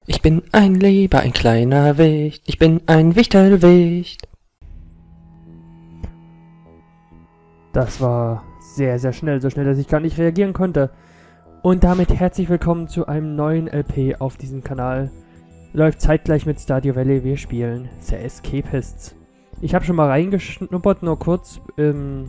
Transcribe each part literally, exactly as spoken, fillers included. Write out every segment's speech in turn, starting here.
Ich bin ein Lieber, ein kleiner Wicht. Ich bin ein Wichtelwicht. Das war sehr, sehr schnell. So schnell, dass ich gar nicht reagieren konnte. Und damit herzlich willkommen zu einem neuen L P auf diesem Kanal. Läuft zeitgleich mit Stardew Valley. Wir spielen The Escapists. Ich habe schon mal reingeschnuppert, nur kurz. Ähm,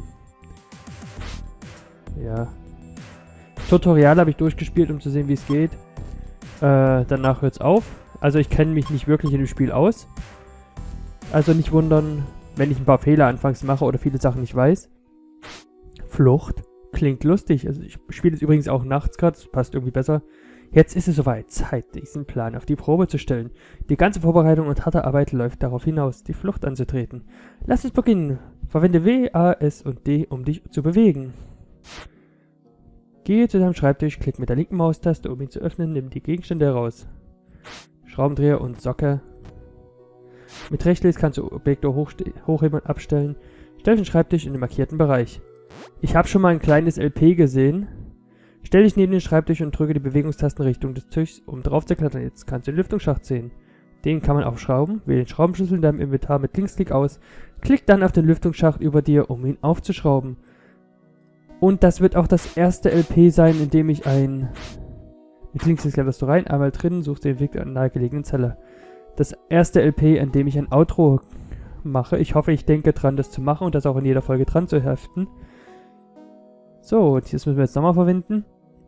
ja. Tutorial habe ich durchgespielt, um zu sehen, wie es geht. Äh, danach hört es auf. Also ich kenne mich nicht wirklich in dem Spiel aus. Also nicht wundern, wenn ich ein paar Fehler anfangs mache oder viele Sachen nicht weiß. Flucht. Klingt lustig. Also ich spiele es übrigens auch nachts gerade. Das passt irgendwie besser. Jetzt ist es soweit. Zeit, diesen Plan auf die Probe zu stellen. Die ganze Vorbereitung und harte Arbeit läuft darauf hinaus, die Flucht anzutreten. Lass uns beginnen. Verwende W, A, S und D, um dich zu bewegen. Gehe zu deinem Schreibtisch, klick mit der linken Maustaste, um ihn zu öffnen, nimm die Gegenstände heraus. Schraubendreher und Socke. Mit Rechtsklick kannst du Objekte hochheben und abstellen. Stell den Schreibtisch in den markierten Bereich. Ich habe schon mal ein kleines L P gesehen. Stell dich neben den Schreibtisch und drücke die Bewegungstasten Richtung des Tischs, um drauf zu klettern. Jetzt kannst du den Lüftungsschacht sehen. Den kann man aufschrauben. Wähle den Schraubenschlüssel in deinem Inventar mit Linksklick aus. Klick dann auf den Lüftungsschacht über dir, um ihn aufzuschrauben. Und das wird auch das erste L P sein, in dem ich ein... Mit Linksklick kletterst du rein, einmal drin, suchst den Weg der nahegelegenen Zelle. Das erste L P, in dem ich ein Outro mache. Ich hoffe, ich denke dran, das zu machen und das auch in jeder Folge dran zu heften. So, das müssen wir jetzt nochmal verwenden.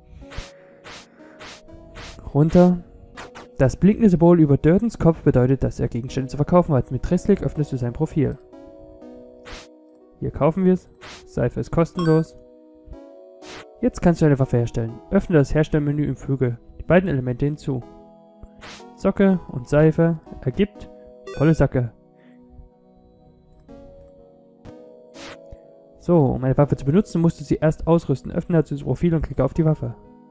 Runter. Das blinkende Symbol über Durtons Kopf bedeutet, dass er Gegenstände zu verkaufen hat. Mit Rechtsklick öffnest du sein Profil. Hier kaufen wir es. Seife ist kostenlos. Jetzt kannst du eine Waffe herstellen. Öffne das Herstellmenü und füge die beiden Elemente hinzu. Socke und Seife ergibt volle Sacke. So, um eine Waffe zu benutzen, musst du sie erst ausrüsten. Öffne dazu das Profil und klicke auf die Waffe.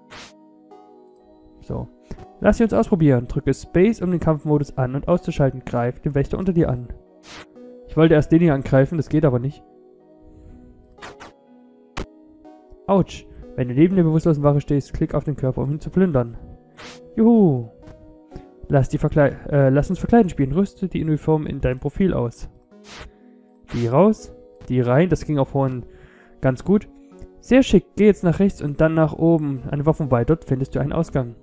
So. Lass sie uns ausprobieren. Drücke Space, um den Kampfmodus an- und auszuschalten. Greif den Wächter unter dir an. Ich wollte erst den hier angreifen, das geht aber nicht. Autsch. Wenn du neben der bewusstlosen Wache stehst, klick auf den Körper, um ihn zu plündern. Juhu. Lass, die Verkle äh, lass uns verkleiden spielen. Rüste die Uniform in deinem Profil aus. Die raus. Die rein. Das ging auch vorhin ganz gut. Sehr schick. Geh jetzt nach rechts und dann nach oben an den Waffen vorbei. Dort findest du einen Ausgang.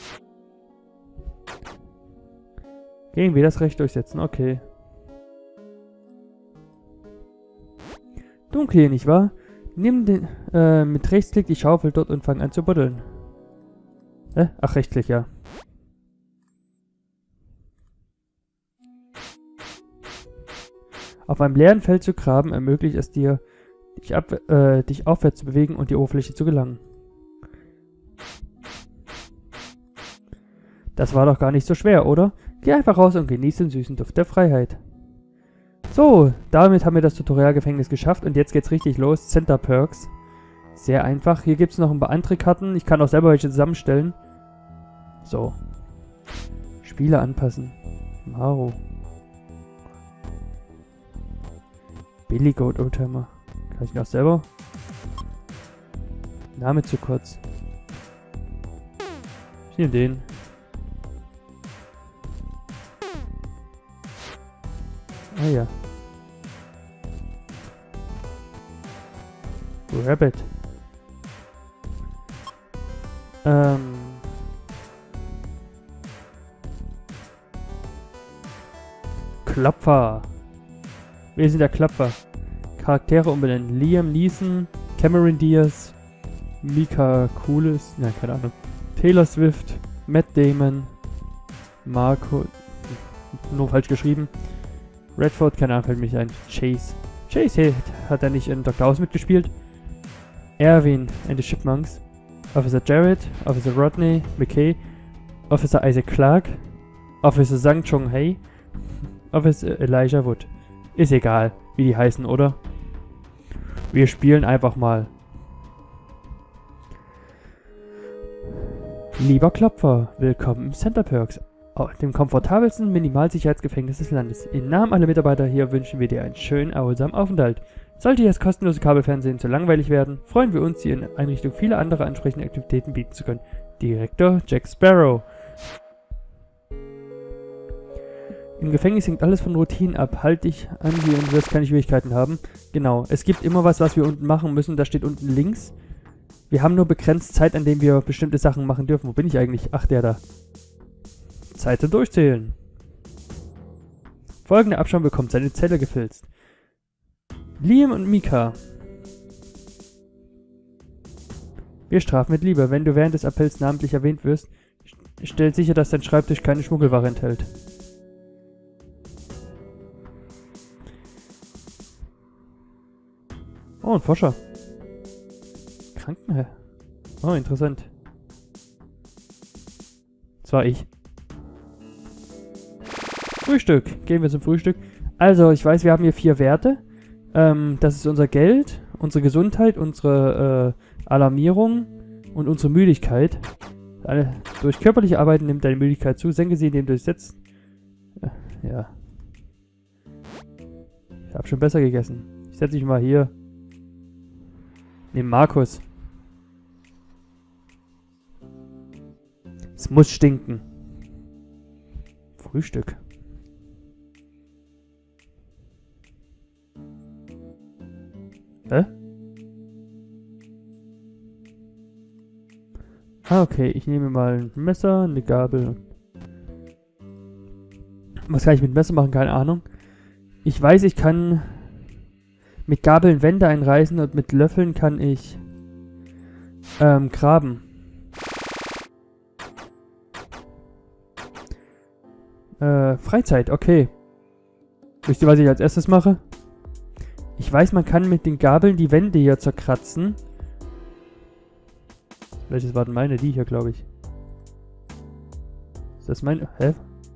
Gehen wir das Recht durchsetzen. Okay. Dunkel hier, nicht wahr? Nimm den, äh, mit Rechtsklick die Schaufel dort und fang an zu buddeln. Äh? Ach, Rechtsklick, ja. Auf einem leeren Feld zu graben ermöglicht es dir, dich, ab, äh, dich aufwärts zu bewegen und die Oberfläche zu gelangen. Das war doch gar nicht so schwer, oder? Geh einfach raus und genieße den süßen Duft der Freiheit. So, damit haben wir das Tutorial-Gefängnis geschafft und jetzt geht's richtig los. Center Perks. Sehr einfach. Hier gibt es noch ein paar andere Karten. Ich kann auch selber welche zusammenstellen. So. Spiele anpassen. Maro. Billy Goat Oldtimer. Kann ich noch selber? Name zu kurz. Ich nehme den. Ah ja. Rabbit. Ähm. Klopfer. Wir sind der Klopfer. Charaktere umbenennen. Liam Neeson, Cameron Diaz, Mika Kulis, nein, keine Ahnung. Taylor Swift, Matt Damon, Marco, nur falsch geschrieben. Redford, keine Ahnung, fällt mich ein. Chase. Chase, hey, hat er nicht in Doktor House mitgespielt? Erwin and the Chipmunks. Officer Jared, Officer Rodney McKay, Officer Isaac Clarke, Officer Sang Chong Hei, Officer Elijah Wood. Ist egal, wie die heißen, oder? Wir spielen einfach mal. Lieber Klopfer, willkommen im Center Perks, dem komfortabelsten Minimalsicherheitsgefängnis des Landes. Im Namen aller Mitarbeiter hier wünschen wir dir einen schönen, erholsamen Aufenthalt. Sollte dir das kostenlose Kabelfernsehen zu langweilig werden, freuen wir uns, dir in Einrichtung viele andere ansprechende Aktivitäten bieten zu können. Direktor Jack Sparrow. Im Gefängnis hängt alles von Routinen ab. Halt dich an sie und du wirst keine Schwierigkeiten haben. Genau. Es gibt immer was, was wir unten machen müssen. Das steht unten links. Wir haben nur begrenzt Zeit, an dem wir bestimmte Sachen machen dürfen. Wo bin ich eigentlich? Ach, der da. Zeit zum Durchzählen. Folgender Abschaum bekommt seine Zelle gefilzt. Liam und Mika. Wir strafen mit Liebe. Wenn du während des Appells namentlich erwähnt wirst, stell sicher, dass dein Schreibtisch keine Schmuggelware enthält. Oh, ein Forscher. Krankenhaus. Oh, interessant. Das war ich. Frühstück. Gehen wir zum Frühstück. Also, ich weiß, wir haben hier vier Werte. Ähm, das ist unser Geld, unsere Gesundheit, unsere äh, Alarmierung und unsere Müdigkeit. Eine, durch körperliche Arbeit nimmt deine Müdigkeit zu. Senke sie, indem du dich setzt. Äh, ja. Ich habe schon besser gegessen. Ich setze mich mal hier. Neben Markus. Es muss stinken. Frühstück. Hä? Ah, okay. Ich nehme mal ein Messer, eine Gabel. Was kann ich mit Messer machen? Keine Ahnung. Ich weiß, ich kann mit Gabeln Wände einreißen und mit Löffeln kann ich ähm, graben. Äh, Freizeit, okay. Wisst ihr, was ich als erstes mache? Ich weiß, man kann mit den Gabeln die Wände hier zerkratzen. Welches war denn meine? Die hier, glaube ich. Ist das meine? Hä?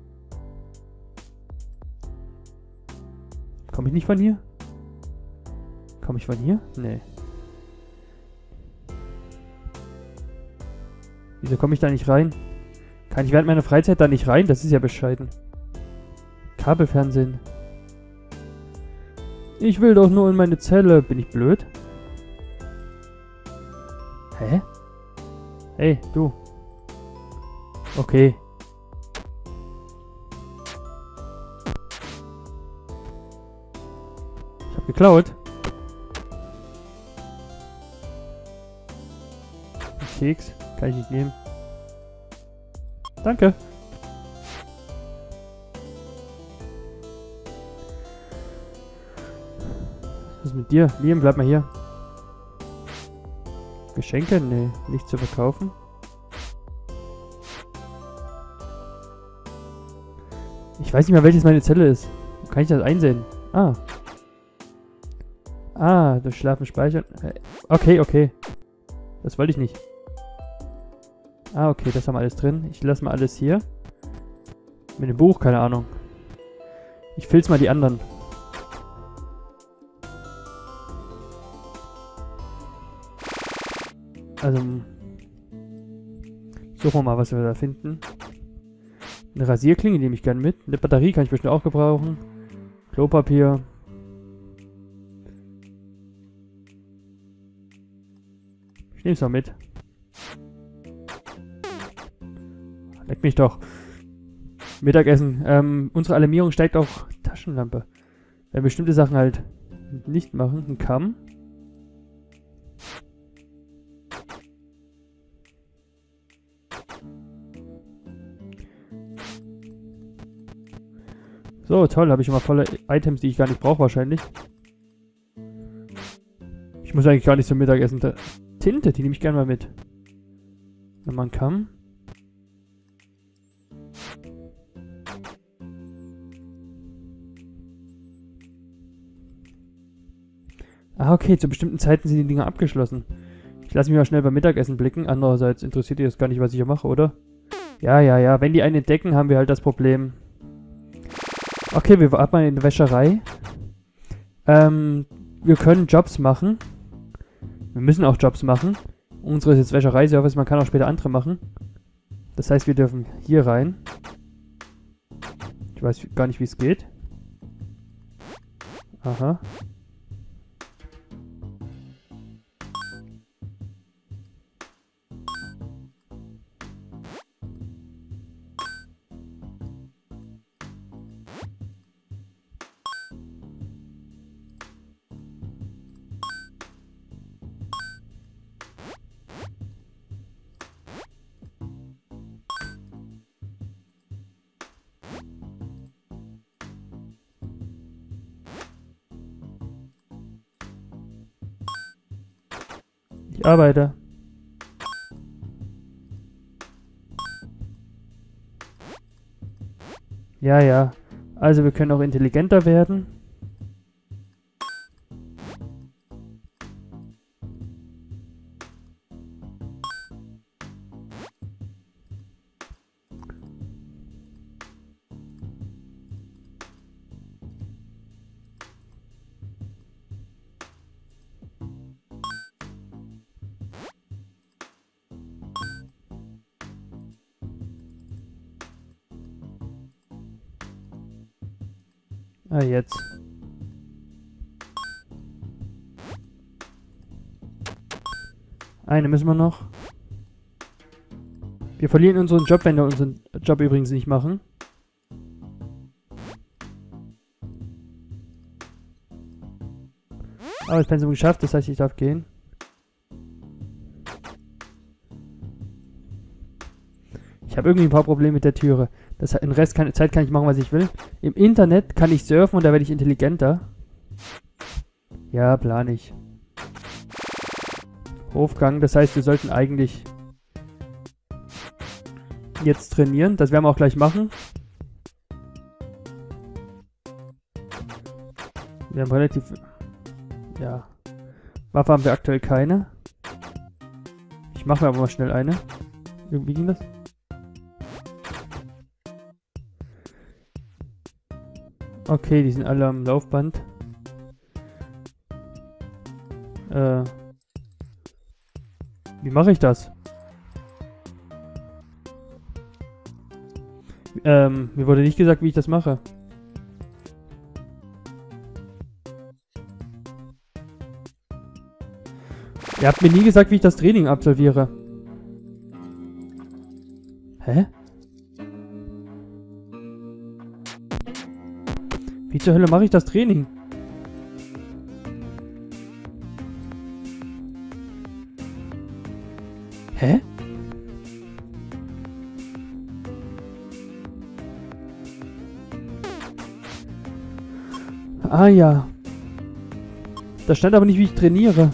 Komme ich nicht von hier? Komme ich von hier? Nee. Wieso komme ich da nicht rein? Kann ich während meiner Freizeit da nicht rein? Das ist ja bescheiden. Kabelfernsehen. Ich will doch nur in meine Zelle. Bin ich blöd? Hä? Hey, du. Okay. Ich hab geklaut. Ein Keks. Kann ich nicht nehmen. Danke. Was ist mit dir? Liam, bleib mal hier. Geschenke? Nee, nicht zu verkaufen. Ich weiß nicht mehr, welches meine Zelle ist. Wo kann ich das einsehen? Ah. Ah, durch Schlafen speichern. Okay, okay. Das wollte ich nicht. Ah, okay, das haben wir alles drin. Ich lasse mal alles hier. Mit dem Buch, keine Ahnung. Ich filz mal die anderen. Also, suchen wir mal, was wir da finden. Eine Rasierklinge nehme ich gerne mit. Eine Batterie kann ich bestimmt auch gebrauchen. Klopapier. Ich nehme es mal mit. Leck mich doch. Mittagessen. Ähm, unsere Alarmierung steigt auf Taschenlampe. Wenn bestimmte Sachen halt nicht machen. Ein Kamm. So, toll. Habe ich schon mal volle Items, die ich gar nicht brauche wahrscheinlich. Ich muss eigentlich gar nicht zum Mittagessen. Da Tinte, die nehme ich gerne mal mit. Nochmal ein Kamm. Ah, okay, zu bestimmten Zeiten sind die Dinger abgeschlossen. Ich lasse mich mal schnell beim Mittagessen blicken. Andererseits interessiert ihr das gar nicht, was ich hier mache, oder? Ja, ja, ja. Wenn die einen entdecken, haben wir halt das Problem. Okay, wir warten mal in der Wäscherei. Ähm, wir können Jobs machen. Wir müssen auch Jobs machen. Unsere ist jetzt Wäschereiservice, man kann auch später andere machen. Das heißt, wir dürfen hier rein. Ich weiß gar nicht, wie es geht. Aha. Ich arbeite. Ja, ja. Also wir können auch intelligenter werden. Ah, jetzt. Eine müssen wir noch. Wir verlieren unseren Job, wenn wir unseren Job übrigens nicht machen. Aber das Pensum geschafft, das heißt, ich darf gehen. Ich habe irgendwie ein paar Probleme mit der Türe. Das, den Rest der Zeit kann ich machen, was ich will. Im Internet kann ich surfen und da werde ich intelligenter. Ja, plan ich. Hofgang, das heißt, wir sollten eigentlich jetzt trainieren. Das werden wir auch gleich machen. Wir haben relativ... Ja. Waffe haben wir aktuell keine. Ich mache mir aber mal schnell eine. Wie ging das? Okay, die sind alle am Laufband. Äh. Wie mache ich das? Ähm, mir wurde nicht gesagt, wie ich das mache. Ihr habt mir nie gesagt, wie ich das Training absolviere. Hä? Wie zur Hölle mache ich das Training? Hä? Ah ja. Da stand aber nicht, wie ich trainiere.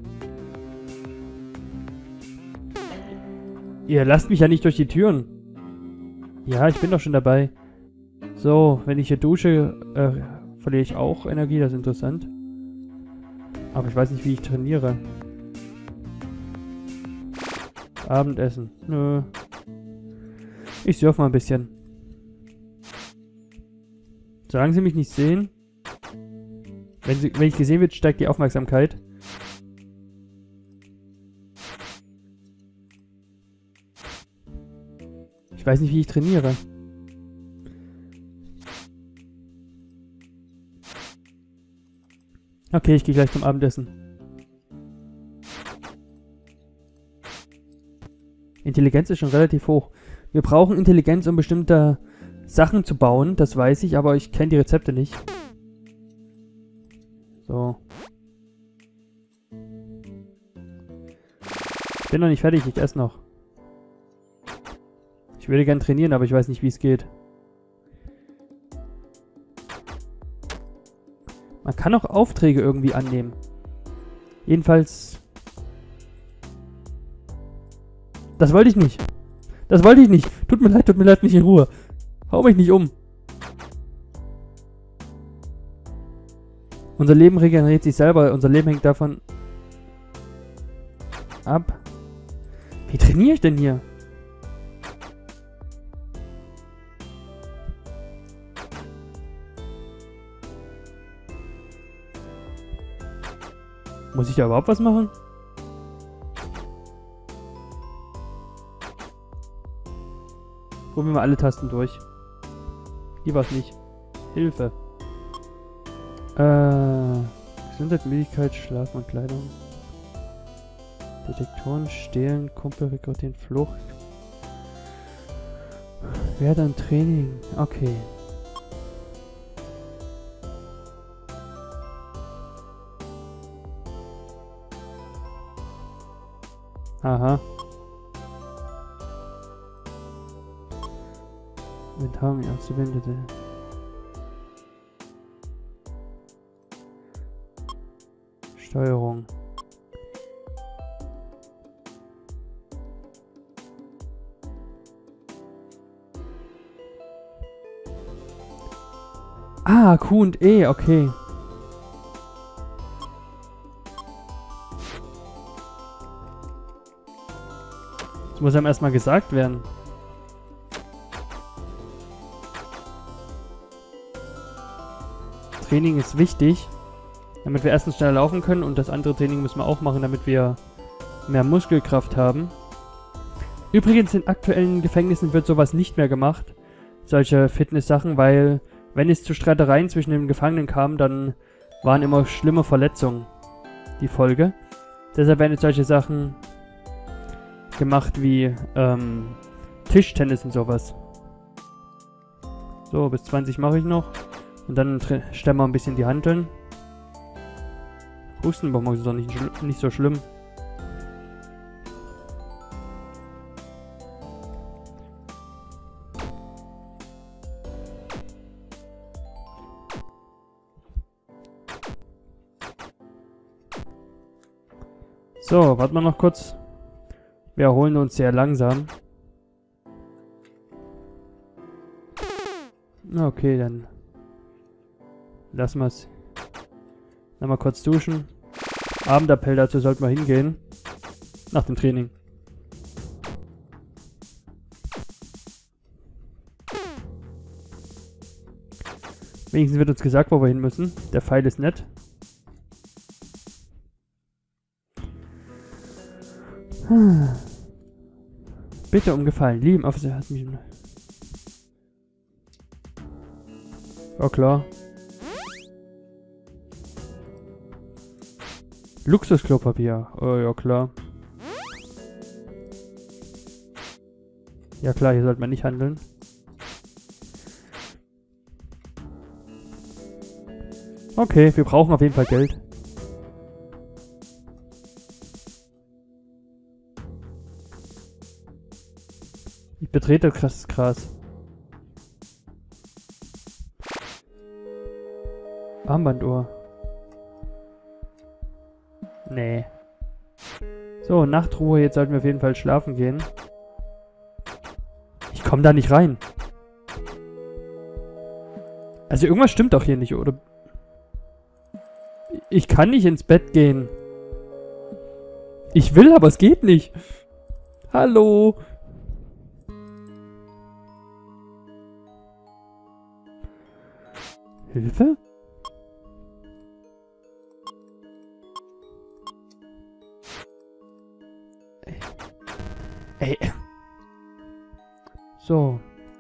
Ihr lasst mich ja nicht durch die Türen. Ja, ich bin doch schon dabei. So, wenn ich hier dusche, äh, verliere ich auch Energie, das ist interessant. Aber ich weiß nicht, wie ich trainiere. Abendessen. Nö. Ich surfe mal ein bisschen. Solange sie mich nicht sehen. Wenn, sie, wenn ich gesehen wird, steigt die Aufmerksamkeit. Ich weiß nicht, wie ich trainiere. Okay, ich gehe gleich zum Abendessen. Intelligenz ist schon relativ hoch. Wir brauchen Intelligenz, um bestimmte Sachen zu bauen, das weiß ich, aber ich kenne die Rezepte nicht. So. Ich bin noch nicht fertig, ich esse noch. Ich würde gern trainieren, aber ich weiß nicht, wie es geht. Man kann auch Aufträge irgendwie annehmen. Jedenfalls... Das wollte ich nicht. Das wollte ich nicht. Tut mir leid, tut mir leid, nicht in Ruhe. Hau mich nicht um. Unser Leben regeneriert sich selber. Unser Leben hängt davon ab. Wie trainiere ich denn hier? Muss ich da überhaupt was machen? Probieren wir mal alle Tasten durch. Hier war es nicht. Hilfe. Äh, Gesundheit, Müdigkeit, Schlafen und Kleidung. Detektoren, Stehlen, Kumpel, Rekrutieren, Flucht. Wert an Training. Okay. Aha. Inventar, die Auszubildende. Steuerung. Ah, Q und E, okay. Das muss einem erstmal gesagt werden. Training ist wichtig, damit wir erstens schneller laufen können und das andere Training müssen wir auch machen, damit wir mehr Muskelkraft haben. Übrigens in aktuellen Gefängnissen wird sowas nicht mehr gemacht, solche Fitness-Sachen, weil wenn es zu Streitereien zwischen den Gefangenen kam, dann waren immer schlimme Verletzungen die Folge. Deshalb werden jetzt solche Sachen gemacht wie ähm, Tischtennis und sowas. So, bis zwanzig mache ich noch. Und dann stemmen wir ein bisschen die Hanteln. Hustenbonbons ist doch nicht, nicht so schlimm. So, warten wir noch kurz. Wir erholen uns sehr langsam. Okay, dann lassen wir es. Dann mal kurz duschen. Abendappell, dazu sollten wir hingehen. Nach dem Training. Wenigstens wird uns gesagt, wo wir hin müssen. Der Pfeil ist nett. Bitte um Gefallen. Lieben Officer hat mich... Ja klar. Luxusklopapier. Oh ja klar. Ja klar, hier sollte man nicht handeln. Okay, wir brauchen auf jeden Fall Geld. Ich betrete das Gras. Armbanduhr. Nee. So, Nachtruhe. Jetzt sollten wir auf jeden Fall schlafen gehen. Ich komme da nicht rein. Also irgendwas stimmt doch hier nicht, oder? Ich kann nicht ins Bett gehen. Ich will, aber es geht nicht. Hallo? Hilfe? Ey. So.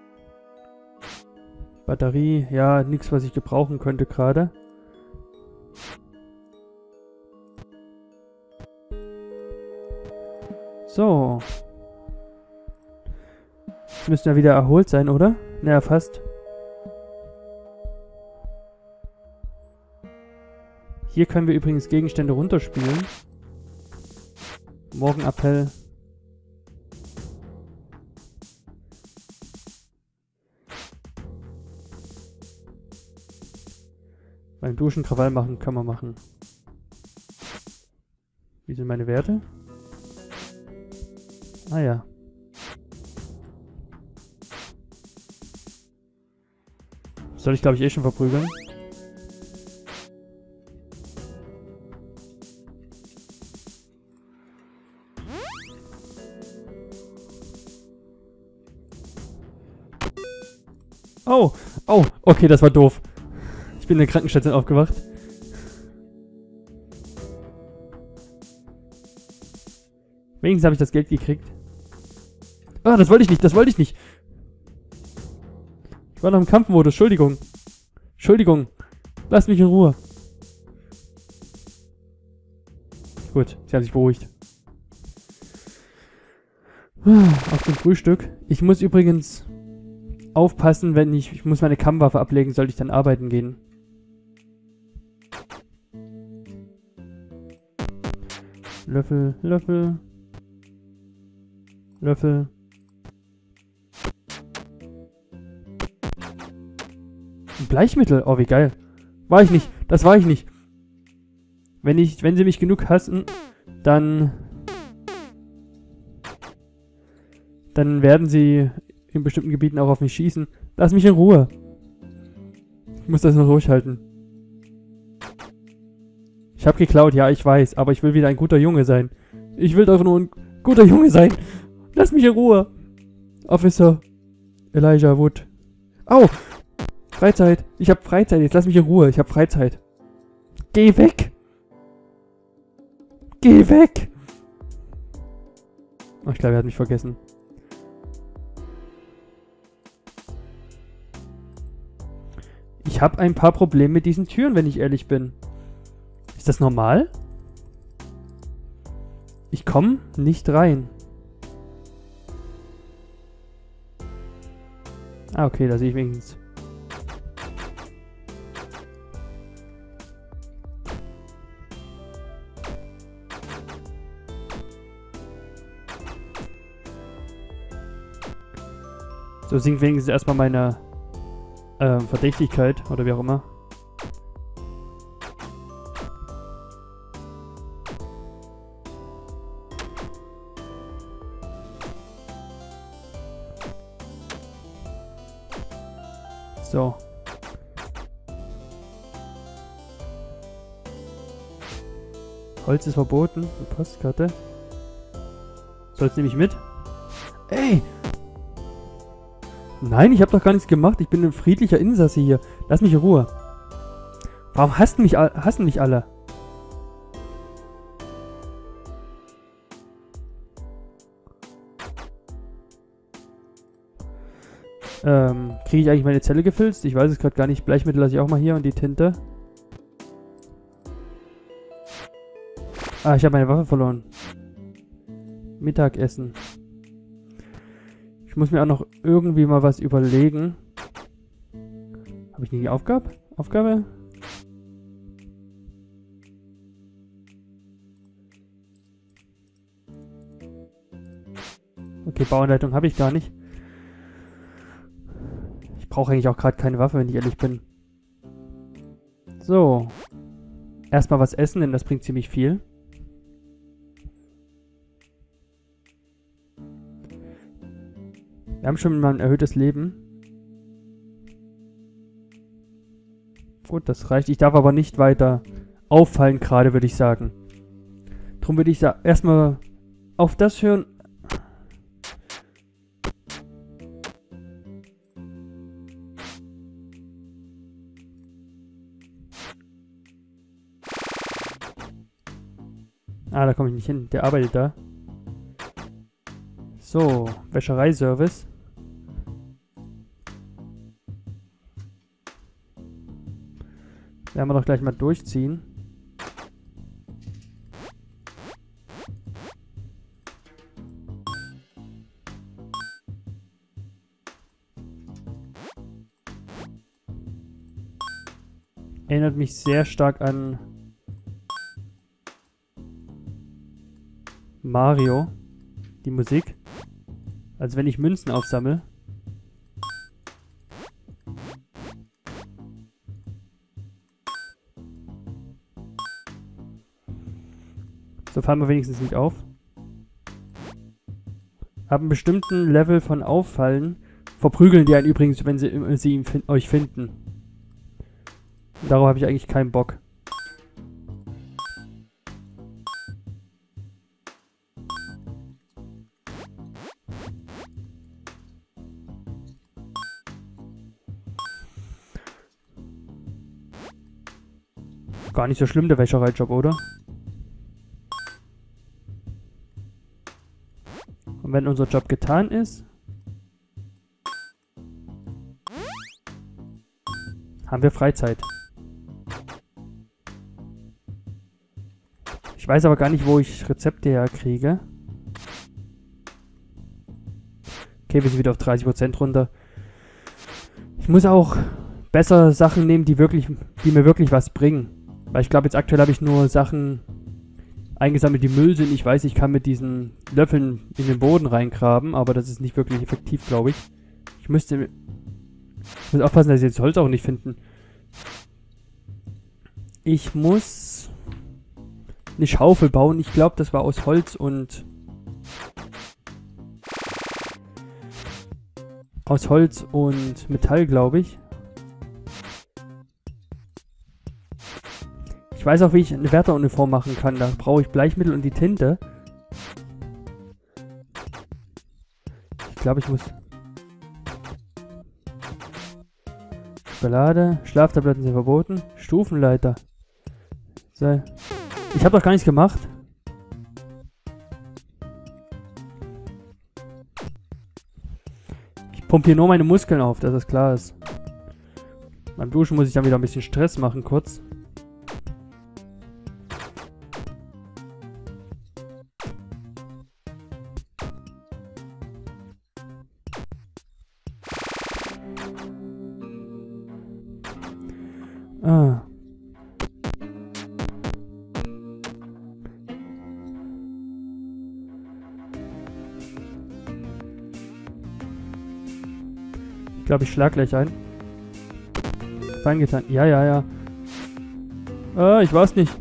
Batterie. Ja, nichts, was ich gebrauchen könnte gerade. So. Jetzt müssen wir wieder erholt sein, oder? Naja, fast. Hier können wir übrigens Gegenstände runterspielen. Morgenappell. Beim Duschen Krawall machen kann man machen. Wie sind meine Werte? Ah ja. Soll ich, glaube ich, eh schon verprügeln? Oh, oh, okay, das war doof. Ich bin in der Krankenstation aufgewacht. Wenigstens habe ich das Geld gekriegt. Ah, das wollte ich nicht, das wollte ich nicht. Ich war noch im Kampfmodus, Entschuldigung. Entschuldigung. Lass mich in Ruhe. Gut, sie haben sich beruhigt. Auf dem Frühstück. Ich muss übrigens aufpassen, wenn ich... Ich muss meine Kammwaffe ablegen, sollte ich dann arbeiten gehen. Löffel, Löffel. Löffel. Ein Bleichmittel. Oh, wie geil. War ich nicht. Das war ich nicht. Wenn ich, wenn sie mich genug hassen, dann... Dann werden sie in bestimmten Gebieten auch auf mich schießen. Lass mich in Ruhe. Ich muss das noch durchhalten. Ich habe geklaut, ja, ich weiß, aber ich will wieder ein guter Junge sein. Ich will doch nur ein guter Junge sein. Lass mich in Ruhe. Officer Elijah Wood. Au! Freizeit. Ich habe Freizeit. Jetzt lass mich in Ruhe. Ich habe Freizeit. Geh weg! Geh weg! Oh, ich glaube, er hat mich vergessen. Ich habe ein paar Probleme mit diesen Türen, wenn ich ehrlich bin. Ist das normal? Ich komme nicht rein. Ah, okay, da sehe ich wenigstens. So sinkt wenigstens erstmal meine äh, Verdächtigkeit oder wie auch immer. So. Holz ist verboten. Eine Postkarte. Soll's nämlich mit? Ey! Nein, ich habe doch gar nichts gemacht. Ich bin ein friedlicher Insasse hier. Lass mich in Ruhe. Warum hassen mich, hassen mich alle? Ähm, kriege ich eigentlich meine Zelle gefilzt? Ich weiß es gerade gar nicht. Bleichmittel lasse ich auch mal hier und die Tinte. Ah, ich habe meine Waffe verloren. Mittagessen. Ich muss mir auch noch irgendwie mal was überlegen. Habe ich nicht die Aufgabe? Aufgabe? Okay, Bauanleitung habe ich gar nicht. Ich brauche eigentlich auch gerade keine Waffe, wenn ich ehrlich bin. So. Erstmal was essen, denn das bringt ziemlich viel. Wir haben schon mal ein erhöhtes Leben. Gut, das reicht. Ich darf aber nicht weiter auffallen gerade, würde ich sagen. Darum würde ich da erstmal auf das hören. Ah, da komme ich nicht hin. Der arbeitet da. So, Wäschereiservice. Werden wir doch gleich mal durchziehen. Erinnert mich sehr stark an Mario, die Musik. Also wenn ich Münzen aufsammle. So fallen wir wenigstens nicht auf. Ab einem bestimmten Level von Auffallen verprügeln die einen übrigens, wenn sie, sie ihn fin- euch finden. Und darauf habe ich eigentlich keinen Bock. Gar nicht so schlimm, der Wäschereijob, oder? Und wenn unser Job getan ist, haben wir Freizeit. Ich weiß aber gar nicht, wo ich Rezepte herkriege. Okay, wir sind wieder auf dreißig Prozent runter. Ich muss auch besser Sachen nehmen, die wirklich, die mir wirklich was bringen. Weil ich glaube, jetzt aktuell habe ich nur Sachen eingesammelt, die Müll sind. Ich weiß, ich kann mit diesen Löffeln in den Boden reingraben, aber das ist nicht wirklich effektiv, glaube ich. Ich müsste... Ich muss aufpassen, dass ich jetzt Holz auch nicht finden. Ich muss eine Schaufel bauen. Ich glaube, das war aus Holz und... Aus Holz und Metall, glaube ich. Ich weiß auch, wie ich eine Wärteruniform machen kann. Da brauche ich Bleichmittel und die Tinte. Ich glaube, ich muss... Schokolade. Schlaftabletten sind verboten. Stufenleiter. So. Ich habe doch gar nichts gemacht. Ich pumpe hier nur meine Muskeln auf, dass das klar ist. Beim Duschen muss ich dann wieder ein bisschen Stress machen, kurz. Ah. Ich glaube, ich schlag gleich ein. Fein getan. Ja, ja, ja. Ah, ich weiß nicht.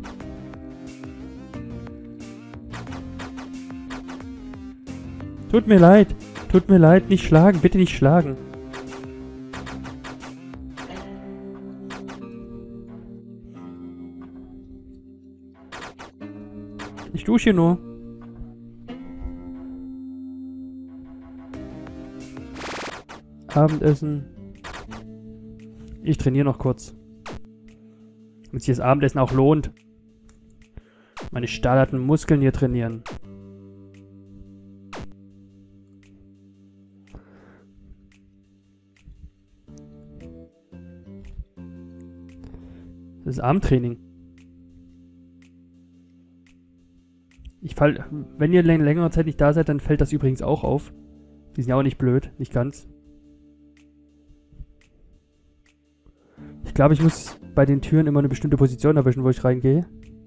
Tut mir leid. Tut mir leid. Nicht schlagen. Bitte nicht schlagen. Ich dusche nur. Abendessen. Ich trainiere noch kurz. Damit sich das Abendessen auch lohnt. Meine stahlharten Muskeln hier trainieren. Das ist Armtraining. Ich fall, wenn ihr längere Zeit nicht da seid, dann fällt das übrigens auch auf. Die sind ja auch nicht blöd, nicht ganz. Ich glaube, ich muss bei den Türen immer eine bestimmte Position erwischen, wo ich reingehe.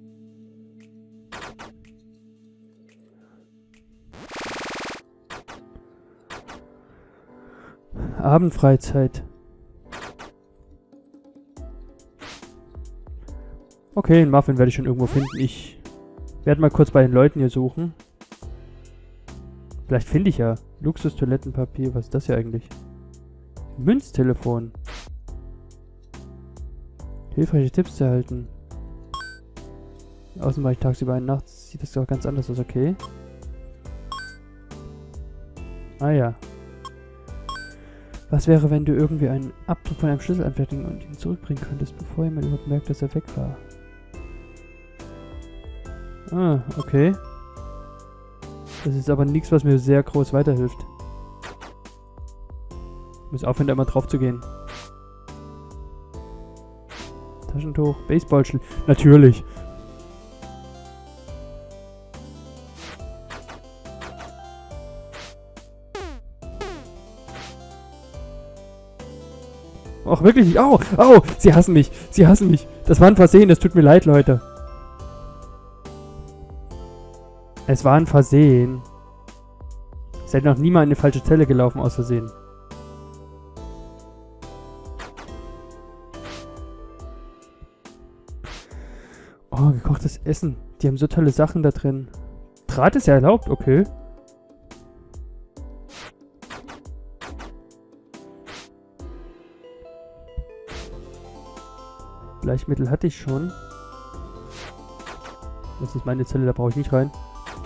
Abendfreizeit. Okay, einen Muffin werde ich schon irgendwo finden. Ich werde mal kurz bei den Leuten hier suchen. Vielleicht finde ich ja Luxus-Toilettenpapier. Was ist das hier eigentlich? Münztelefon. Hilfreiche Tipps zu erhalten. Außen war ich tagsüber ein, nachts sieht das doch ganz anders aus, okay. Ah ja. Was wäre, wenn du irgendwie einen Abdruck von einem Schlüssel anfertigen und ihn zurückbringen könntest, bevor jemand überhaupt merkt, dass er weg war? Ah, okay. Das ist aber nichts, was mir sehr groß weiterhilft. Ich muss aufhören, da immer drauf zu gehen. Taschentuch, Baseballschläger. Natürlich. Ach, wirklich nicht. Au, au, sie hassen mich. Sie hassen mich. Das war ein Versehen, das tut mir leid, Leute. Es war ein Versehen. Ihr seid noch nie mal in eine falsche Zelle gelaufen, aus Versehen. Oh, gekochtes Essen. Die haben so tolle Sachen da drin. Draht ist ja erlaubt, okay. Bleichmittel hatte ich schon. Das ist meine Zelle, da brauche ich nicht rein.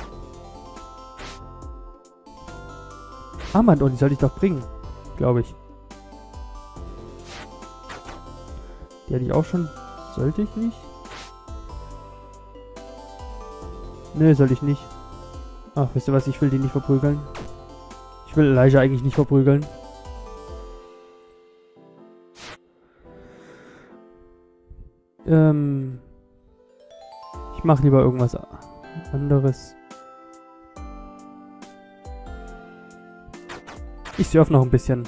Ah, Mann, oh, die sollte ich doch bringen. Glaube ich. Die hatte ich auch schon. Sollte ich nicht? Nö, sollte ich nicht. Ach, wisst ihr was? Ich will die nicht verprügeln. Ich will Elijah eigentlich nicht verprügeln. Ähm... Ich mache lieber irgendwas anderes. Ich surfe noch ein bisschen.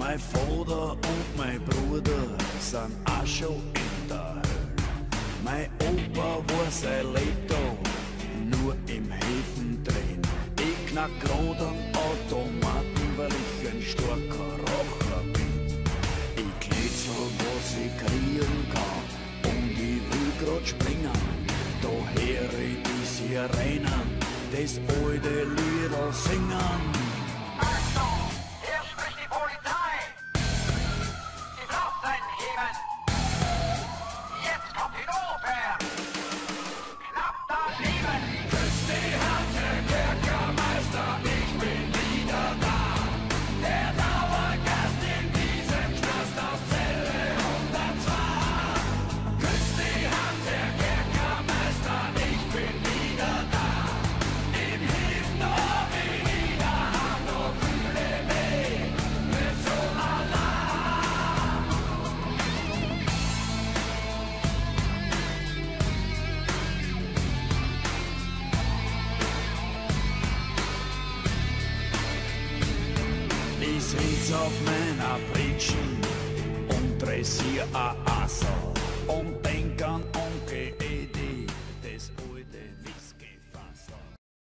Mein Vater und mein Bruder sind auch schon in der Hölle. Mein Opa war sein Lebtag nur im Häfen drin. Ich knack grad an Automaten, weil ich ein starker Rocher bin. Ich kletzel, was ich kriegen kann, und ich will grad springen. Da höre ich die Sirenen, das alte Lieder singen. Achtung, hier spricht die Polizei. Sie braucht einen Hebel. Jetzt kommt die Notwehr. Knapp daneben. Grüß die Hand, Herr Kerkermeister, ich bin wieder da. Der Dauergast in diesem Knast aus Zelle hundertzwei. Grüß die Hand, Herr Kerkermeister, ich bin wieder da. Im Häfen hab ich wieder Hamburg, fühle mich mit so Alarm. Ich sitz auf meiner Pritschen und dressier a Assel und denk an